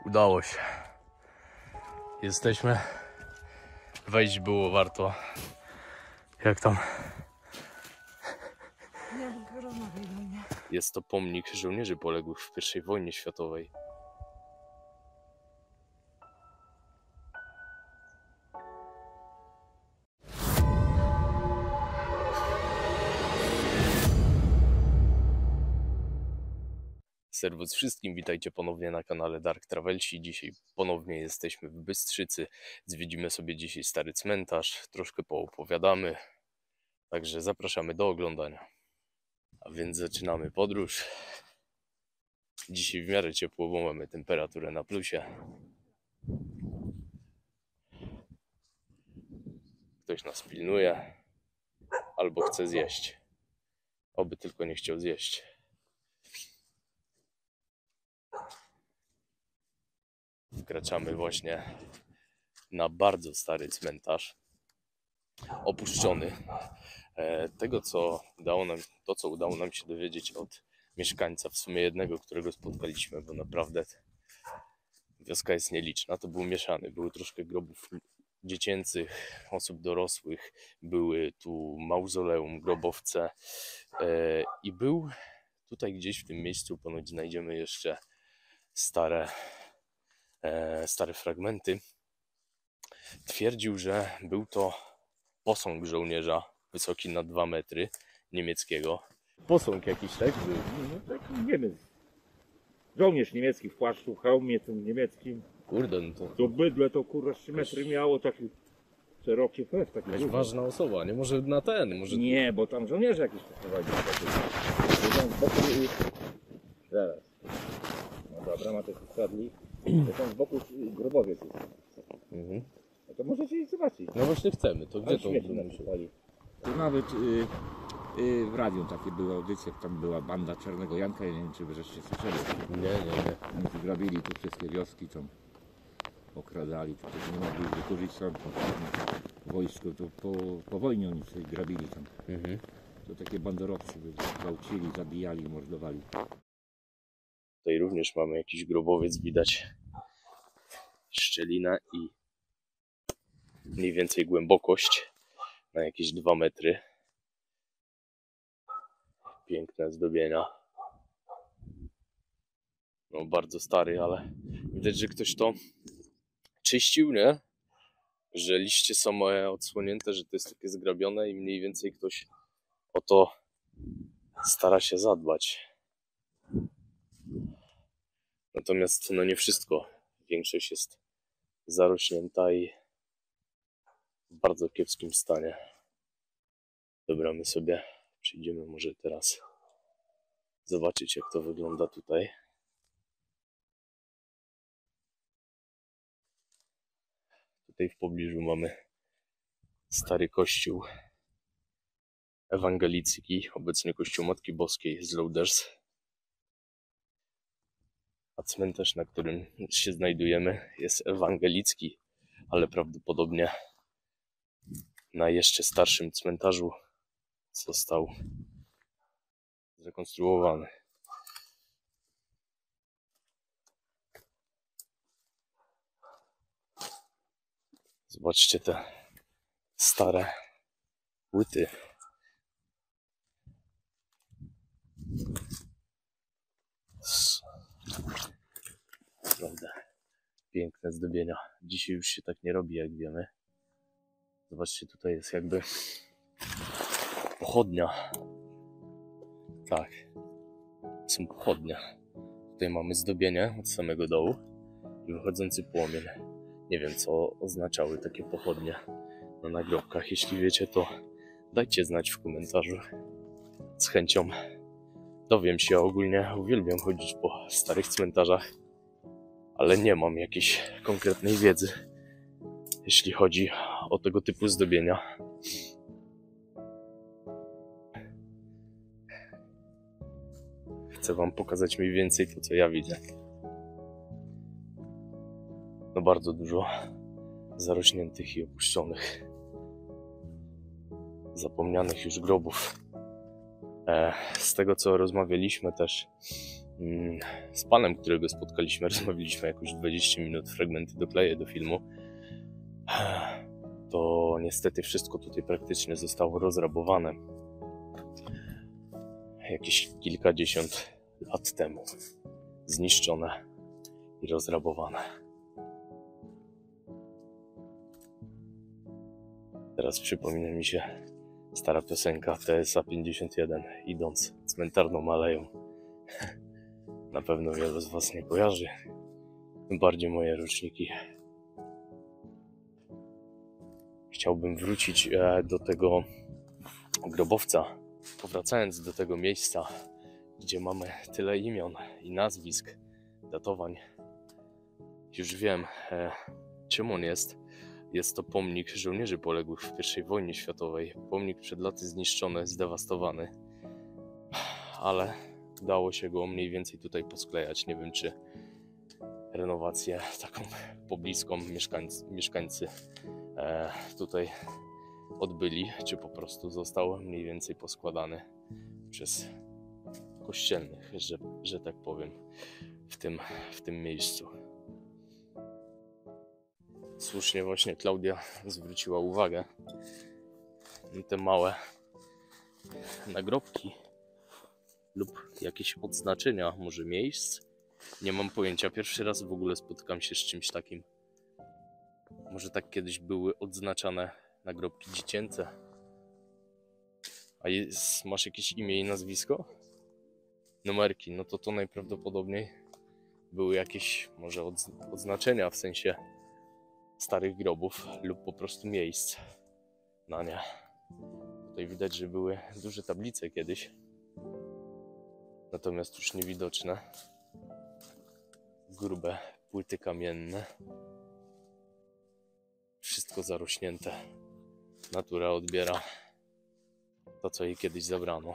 Udało się. Jesteśmy. Wejść było warto. Jak tam? Jest to pomnik żołnierzy poległych w I wojnie światowej. Serwus wszystkim, witajcie ponownie na kanale Dark Travelsi. Dzisiaj ponownie jesteśmy w Bystrzycy. Zwiedzimy sobie dzisiaj stary cmentarz, troszkę poopowiadamy. Także zapraszamy do oglądania. A więc zaczynamy podróż. Dzisiaj w miarę ciepło, bo mamy temperaturę na plusie. Ktoś nas pilnuje albo chce zjeść. Oby tylko nie chciał zjeść. Wkraczamy właśnie na bardzo stary cmentarz, opuszczony. Co udało nam się dowiedzieć od mieszkańca, w sumie jednego, którego spotkaliśmy, bo naprawdę wioska jest nieliczna. To był mieszany, były troszkę grobów dziecięcych, osób dorosłych, były tu mauzoleum, grobowce i był tutaj gdzieś w tym miejscu, ponoć znajdziemy jeszcze stare fragmenty. Twierdził, że był to posąg żołnierza wysoki na 2 metry, niemieckiego. Posąg jakiś, tak? No taki Niemiec. Żołnierz niemiecki w płaszczu, w hełmie tym niemieckim. Kurde, no to To bydle to kurwa 3 metry miało, taki szeroki fest. Taki jakaś duży. ważna osoba, nie? Może na ten, może... Nie, bo tam żołnierze jakieś poprowadzili. Tam z boku i... Zaraz. No dobra, ma też skradli. To tam z boku grobowiec jest. Mhm. No to możecie ich zobaczyć. No właśnie chcemy, to gdzie to Śmieci nam nam się... się pali. Tu nawet w radiu takie były audycje, tam była banda Czarnego Janka, ja nie wiem czy wy żeście słyszeli. Nie. Oni grabili tu wszystkie wioski, tam okradali, to nie mogli wykurzyć sam wojsko, to po wojnie oni sobie grabili tam. Mhm. To takie banderowcy byli, gwałcili, zabijali, mordowali. Tutaj również mamy jakiś grobowiec, widać szczelina i mniej więcej głębokość na jakieś 2 metry. Piękne zdobienia. No bardzo stary, ale widać, że ktoś to czyścił, nie? Że liście są odsłonięte, że to jest takie zgrabione i mniej więcej ktoś o to stara się zadbać. Natomiast no nie wszystko. Większość jest zarośnięta i w bardzo kiepskim stanie. Dobra, my sobie przyjdziemy może teraz zobaczyć, jak to wygląda tutaj. Tutaj w pobliżu mamy stary kościół ewangelicki, obecnie kościół Matki Boskiej z Louders. A cmentarz, na którym się znajdujemy, jest ewangelicki, ale prawdopodobnie na jeszcze starszym cmentarzu został zrekonstruowany. Zobaczcie te stare płyty. Naprawdę piękne zdobienia. Dzisiaj już się tak nie robi, jak wiemy. Zobaczcie, tutaj jest jakby pochodnia. Tak, są pochodnie. Tutaj mamy zdobienie od samego dołu i wychodzący płomień. Nie wiem, co oznaczały takie pochodnie na nagrobkach. Jeśli wiecie, to dajcie znać w komentarzu. Z chęcią dowiem się. Ogólnie uwielbiam chodzić po starych cmentarzach, ale nie mam jakiejś konkretnej wiedzy, jeśli chodzi o tego typu zdobienia. Chcę wam pokazać mniej więcej to, co ja widzę. No bardzo dużo zarośniętych i opuszczonych, zapomnianych już grobów. Z tego, co rozmawialiśmy też Z panem, którego spotkaliśmy, rozmawialiśmy jakoś 20 minut, fragmenty dokleję do filmu. To niestety wszystko tutaj praktycznie zostało rozrabowane jakieś kilkadziesiąt lat temu. Zniszczone i rozrabowane. Teraz przypomina mi się stara piosenka TSA 51, idąc cmentarną aleją. Na pewno wielu z was nie kojarzy, tym bardziej moje roczniki. Chciałbym wrócić do tego grobowca, powracając do tego miejsca, gdzie mamy tyle imion i nazwisk, datowań. Już wiem, czym on jest. Jest to pomnik żołnierzy poległych w I wojnie światowej. Pomnik przed laty zniszczony, zdewastowany. Ale udało się go mniej więcej tutaj posklejać. Nie wiem, czy renowację taką pobliską mieszkańcy tutaj odbyli, czy po prostu został mniej więcej poskładany przez kościelnych, że tak powiem, w tym miejscu. Słusznie właśnie Klaudia zwróciła uwagę na te małe nagrobki lub jakieś odznaczenia, może miejsc. Nie mam pojęcia. Pierwszy raz w ogóle spotykam się z czymś takim. Może tak kiedyś były odznaczane nagrobki dziecięce. A masz jakieś imię i nazwisko? Numerki. No to najprawdopodobniej były jakieś może odznaczenia w sensie starych grobów lub po prostu miejsc na nie. Tutaj widać, że były duże tablice kiedyś, natomiast już niewidoczne. Grube płyty kamienne. Wszystko zarośnięte. Natura odbiera to, co jej kiedyś zabrano.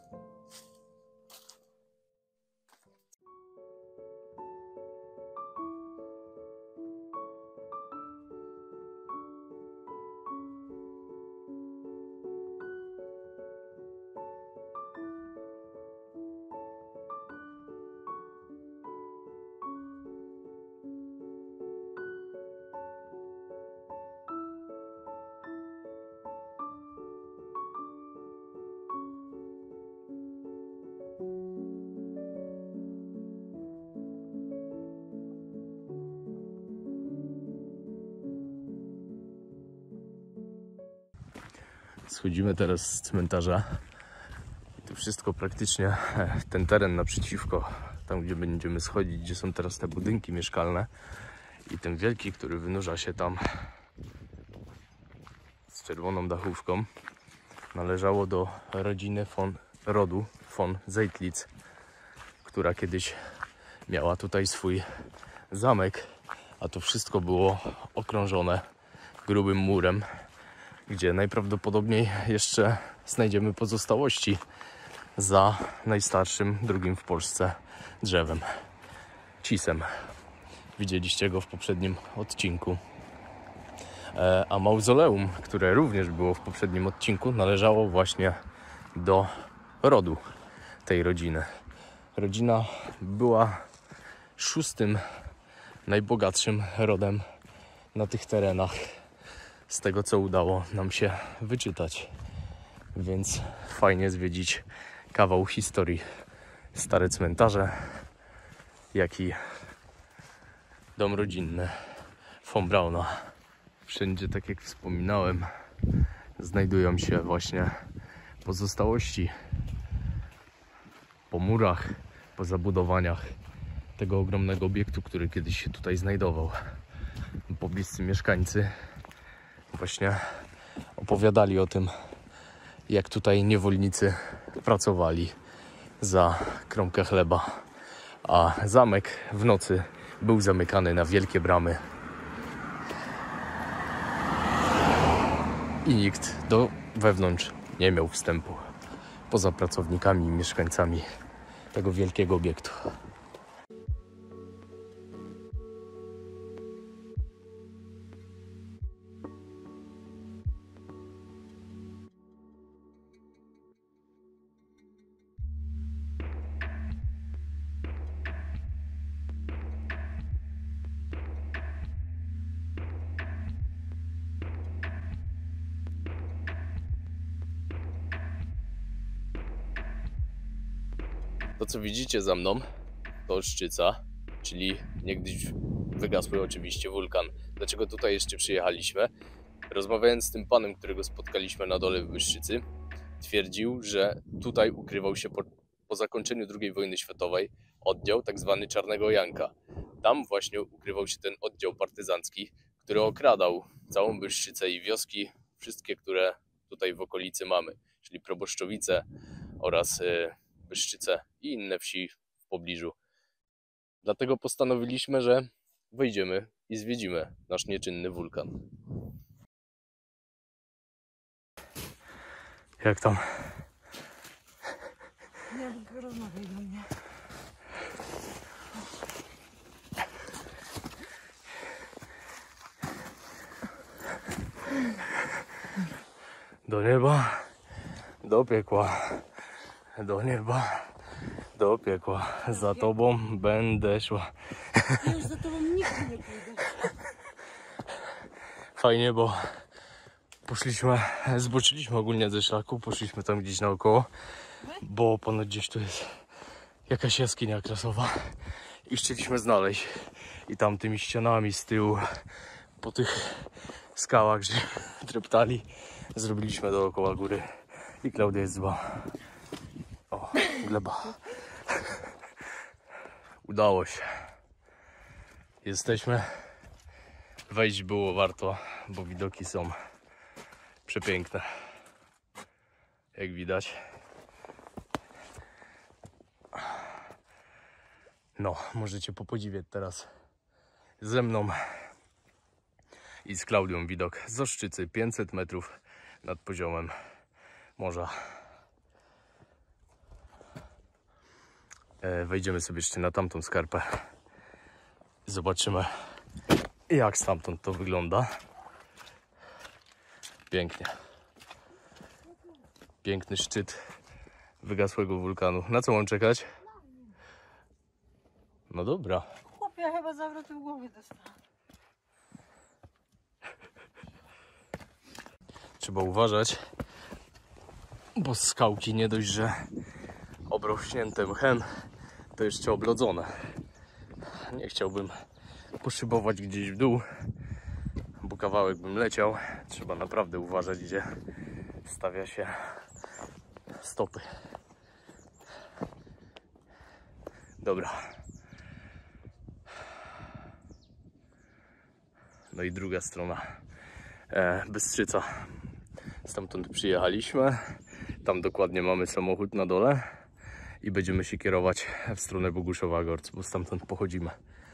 Schodzimy teraz z cmentarza. To wszystko praktycznie, ten teren naprzeciwko, tam gdzie będziemy schodzić, gdzie są teraz te budynki mieszkalne i ten wielki, który wynurza się tam z czerwoną dachówką, należało do rodziny rodu von Zeitlitz, która kiedyś miała tutaj swój zamek, a to wszystko było okrążone grubym murem, gdzie najprawdopodobniej jeszcze znajdziemy pozostałości za najstarszym, drugim w Polsce drzewem, cisem. Widzieliście go w poprzednim odcinku. A mauzoleum, które również było w poprzednim odcinku, należało właśnie do rodu tej rodziny. Rodzina była 6. najbogatszym rodem na tych terenach, z tego co udało nam się wyczytać. Więc fajnie zwiedzić kawał historii. Stare cmentarze, jak i dom rodzinny von Brauna. Wszędzie, tak jak wspominałem, znajdują się właśnie pozostałości po murach, po zabudowaniach tego ogromnego obiektu, który kiedyś się tutaj znajdował. Pobliscy mieszkańcy właśnie opowiadali o tym, jak tutaj niewolnicy pracowali za kromkę chleba, a zamek w nocy był zamykany na wielkie bramy i nikt wewnątrz nie miał wstępu, poza pracownikami i mieszkańcami tego wielkiego obiektu. To, co widzicie za mną, to Ostrzyca, czyli niegdyś wygasły oczywiście wulkan. Dlaczego tutaj jeszcze przyjechaliśmy? Rozmawiając z tym panem, którego spotkaliśmy na dole w Bystrzycy, twierdził, że tutaj ukrywał się po zakończeniu II wojny światowej oddział tak zwany Czarnego Janka. Tam właśnie ukrywał się ten oddział partyzancki, który okradał całą Bystrzycę i wioski, wszystkie, które tutaj w okolicy mamy, czyli Proboszczowice oraz Bystrzyce i inne wsi w pobliżu. Dlatego postanowiliśmy, że wyjdziemy i zwiedzimy nasz nieczynny wulkan. Jak tam? Nie, tylko rozmawiaj do mnie. Do nieba, do piekła, do nieba, do piekła. Za tobą będę szła. Ja już za tobą nigdy nie pójdę. Fajnie, bo zboczyliśmy ogólnie ze szlaku, poszliśmy tam gdzieś naokoło, bo ponoć gdzieś tu jest jakaś jaskinia krasowa i chcieliśmy znaleźć. I tam tymi ścianami z tyłu, po tych skałach, że dreptali, zrobiliśmy dookoła góry. I Klaudia jest zła. O, gleba. Udało się. Jesteśmy. Wejść było warto, bo widoki są przepiękne. Jak widać. No, możecie popodziwiać teraz ze mną i z Klaudią widok z Ostrzycy, 500 metrów nad poziomem morza. Wejdziemy sobie jeszcze na tamtą skarpę. Zobaczymy, jak stamtąd to wygląda. Pięknie. Piękny szczyt wygasłego wulkanu. Na co mam czekać? No dobra. Chłopie, ja chyba zawroty w głowie dostałam. Trzeba uważać, bo skałki nie dość, że obrośnięte mchem, to jeszcze oblodzone. Nie chciałbym poszybować gdzieś w dół, bo kawałek bym leciał. Trzeba naprawdę uważać, gdzie stawia się stopy. Dobra. No i druga strona, Bystrzyca. Stamtąd przyjechaliśmy. Tam dokładnie mamy samochód na dole i będziemy się kierować w stronę Boguszowa-Gorc, bo stamtąd pochodzimy.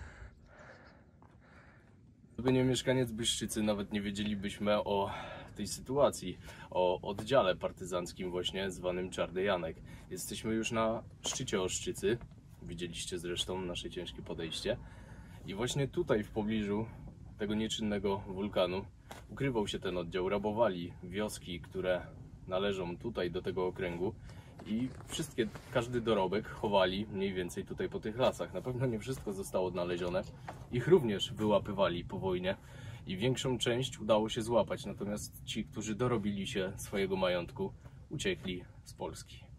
Gdyby nie mieszkaniec Bystrzycy, nawet nie wiedzielibyśmy o tej sytuacji, o oddziale partyzanckim właśnie zwanym Czarny Janek. Jesteśmy już na szczycie Ostrzycy. Widzieliście zresztą nasze ciężkie podejście. I właśnie tutaj w pobliżu tego nieczynnego wulkanu ukrywał się ten oddział. Rabowali wioski, które należą tutaj do tego okręgu i każdy dorobek chowali mniej więcej tutaj po tych lasach. Na pewno nie wszystko zostało odnalezione. Ich również wyłapywali po wojnie i większą część udało się złapać. Natomiast ci, którzy dorobili się swojego majątku, uciekli z Polski.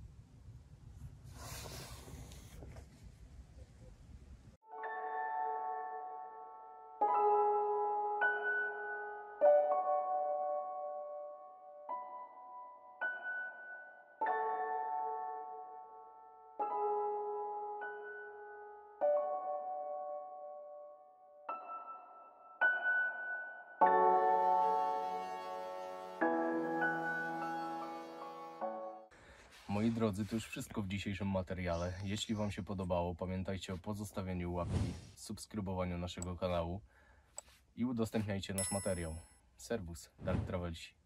Moi drodzy, to już wszystko w dzisiejszym materiale. Jeśli Wam się podobało, pamiętajcie o pozostawieniu łapki, subskrybowaniu naszego kanału i udostępniajcie nasz materiał. Servus, Dark Travelsi.